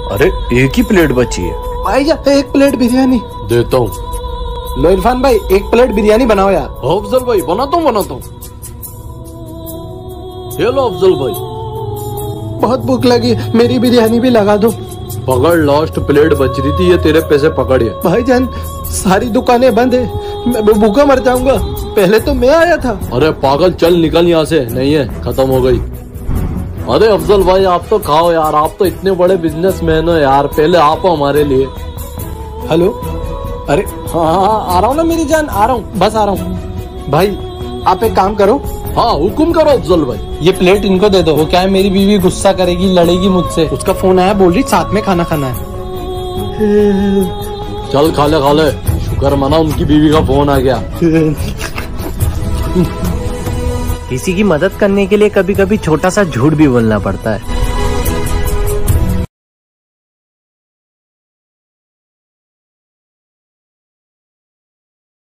अरे एक ही प्लेट बची है भाईजान, एक प्लेट बिरयानी देता हूँ। लो इरफान भाई, एक प्लेट बिरयानी बनाओ यार। अफजल भाई बनाता हूँ। ये लो अफजल भाई। बहुत भूख लगी, मेरी बिरयानी भी लगा दो। पकड़, लास्ट प्लेट बच रही थी, ये तेरे पैसे पकड़। भाईजान सारी दुकानें बंद है, मैं भूखा मर जाऊंगा। पहले तो मैं आया था। अरे पागल, चल निकल यहाँ से, नहीं है, खत्म हो गई। अरे अफजल भाई आप तो खाओ यार, आप तो इतने बड़े बिजनेसमैन हो यार, पहले आप हो हमारे लिए। हेलो, अरे हाँ आ रहा हूँ ना मेरी जान, आ रहा हूँ, बस आ रहा हूँ। भाई आप एक काम करो। हाँ हुक्म करो अफजल भाई। ये प्लेट इनको दे दो। वो क्या है, मेरी बीवी गुस्सा करेगी, लड़ेगी मुझसे। उसका फोन आया, बोल रही साथ में खाना खाना है। चल खा ले, शुक्र मना उनकी बीवी का फोन आ गया। किसी की मदद करने के लिए कभी कभी छोटा सा झूठ भी बोलना पड़ता है।